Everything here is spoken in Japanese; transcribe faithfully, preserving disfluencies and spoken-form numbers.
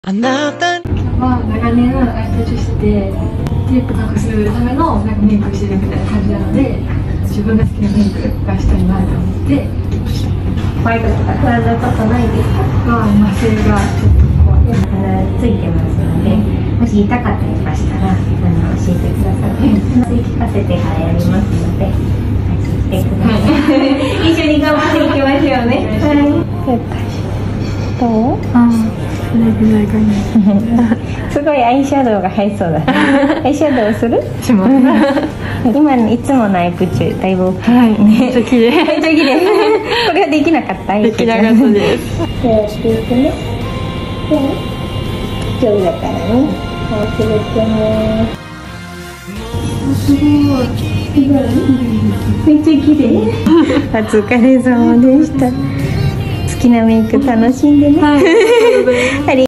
あなたは長年アイティしてて、テープ隠すためのなんかメイクしてるみたいな感じなので、自分が好きなメイクがしたいなと思って。 怖いこととか不安なことないですか？ は麻酔がちょっと怖い。 鼻ついてますので、もし痛かったりとかしたらあの教えてください。麻酔効かせてからやりますので、来てください。一緒に頑張っていきましょうね。はい。どう？ ああ。 すごいアイシャドウが入りそうだ。アイシャドウする？ します。 今のいつものアイプチ大冒険。 はい。めっちゃ綺麗。 めっちゃ綺麗。これはできなかった？ できなかったです。 やっていくね。大丈夫だからね。はい、するってね。すごい。すごい。めっちゃ綺麗。お疲れ様でした。好きなメイク楽しんでね。はい。